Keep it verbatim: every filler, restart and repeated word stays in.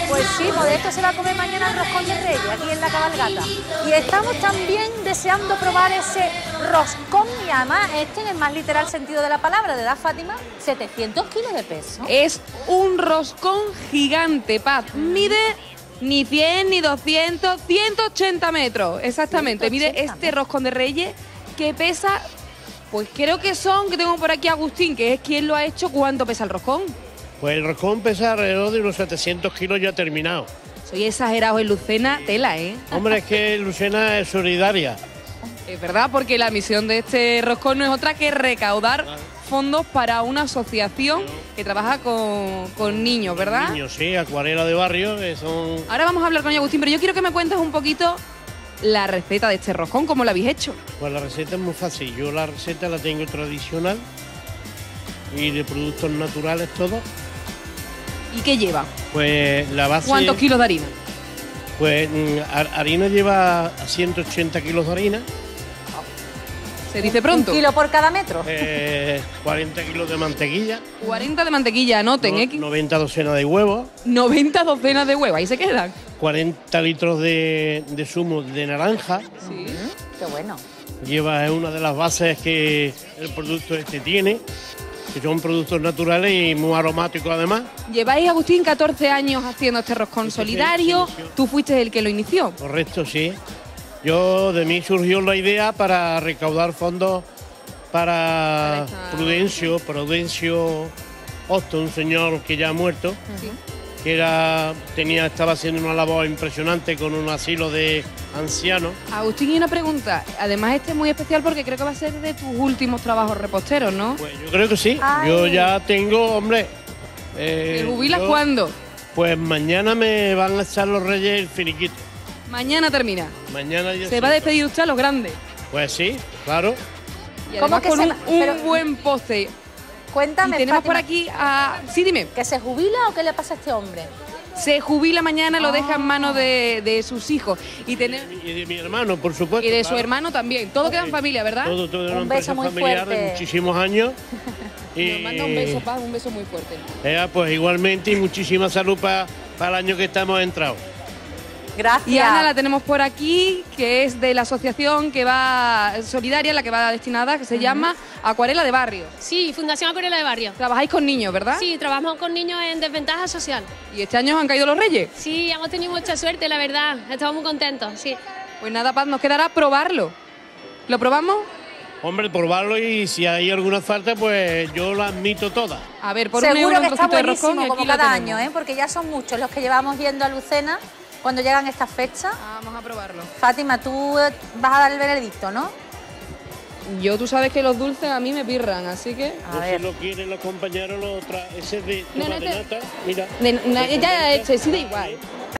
Pues sí, Modesto se va a comer mañana el roscón de Reyes, aquí en la cabalgata. Y estamos también deseando probar ese roscón, y además este en el más literal sentido de la palabra, de edad Fátima, setecientos kilos de peso. Es un roscón gigante, Paz. Mide ni cien, ni doscientos, ciento ochenta metros, exactamente. ciento ochenta Mide este roscón de Reyes que pesa, pues creo que son, que tengo por aquí a Agustín, que es quien lo ha hecho. ¿Cuánto pesa el roscón? Pues el roscón pesa alrededor de unos setecientos kilos ya terminado. Soy exagerado en Lucena, tela, ¿eh? Hombre, es que Lucena es solidaria. Es verdad, porque la misión de este roscón no es otra que recaudar fondos para una asociación que trabaja con, con niños, ¿verdad? Niños, sí, acuarela de barrio, que son... Ahora vamos a hablar con Agustín, pero yo quiero que me cuentes un poquito la receta de este roscón, ¿cómo lo habéis hecho? Pues la receta es muy fácil. Yo la receta la tengo tradicional y de productos naturales todo. ¿Y qué lleva? Pues la base... ¿Cuántos kilos de harina? Pues mm, har- harina lleva ciento ochenta kilos de harina, Se dice pronto. Un kilo por cada metro. eh, cuarenta kilos de mantequilla, cuarenta de mantequilla, anoten, no- ¿eh? noventa docenas de huevos, noventa docenas de huevos, ahí se quedan. cuarenta litros de, de zumo de naranja. Sí. Qué bueno. Lleva es una de las bases que el producto este tiene, que son productos naturales y muy aromáticos además. Lleváis, Agustín, catorce años haciendo este roscón Este se- solidario. se inició. Tú fuiste el que lo inició. Correcto, sí. Yo, de mí surgió la idea para recaudar fondos Para para esta- Prudencio, Prudencio Hosto, un señor que ya ha muerto, Sí. que era, tenía, estaba haciendo una labor impresionante con un asilo de ancianos. Agustín, y una pregunta. Además, este es muy especial porque creo que va a ser de tus últimos trabajos reposteros, ¿no? Pues yo creo que sí. Ay. Yo ya tengo, hombre. eh, ¿Te jubilas yo- cuándo? Pues mañana me van a echar los reyes el finiquito. Mañana termina. Mañana ya Se sí. va a despedir usted a los grandes. Pues sí, claro. Y ¿Cómo además que con se un, va? un Pero- buen postre. Cuéntame, Y tenemos Fátima, por aquí a... Sí, dime. ¿que se jubila o qué le pasa a este hombre? Se jubila mañana, lo deja en Ah. manos de, de sus hijos. Y, tener, Y de mi hermano, por supuesto. y de su claro. hermano también. Todo queda en Sí. familia, ¿verdad? Todo, todo de una Un beso empresa muy familiar fuerte. de muchísimos años. Y, Nos manda un beso, Paz, un beso muy fuerte. eh, pues igualmente, y muchísima salud para el año que estamos entrados. Gracias. Y Ana la tenemos por aquí, que es de la asociación que va solidaria, la que va destinada, que se llama Acuarela de Barrio. Sí, Fundación Acuarela de Barrio. Trabajáis con niños, ¿verdad? Sí, trabajamos con niños en desventaja social. Y este año han caído los reyes. Sí, hemos tenido mucha suerte, la verdad. Estamos muy contentos, sí. Pues nada, Paz, nos quedará probarlo. ¿Lo probamos? Hombre, probarlo, y si hay alguna falta, pues yo la admito todas. A ver, por un Seguro euro que un está trocito de roscón y buenísimo, aquí como lo cada tenemos. año, ¿eh? Porque ya son muchos los que llevamos viendo a Lucena cuando llegan estas fechas. Vamos a probarlo. Fátima, tú eh, vas a dar el veredicto, ¿no? Yo, tú sabes que los dulces a mí me pirran, así que... A Yo, ver. si lo quieren los compañeros, lo tra... ese es de No, toma no, de te- nata, mira. De- na- Ese ya, de nata. este, sí da igual.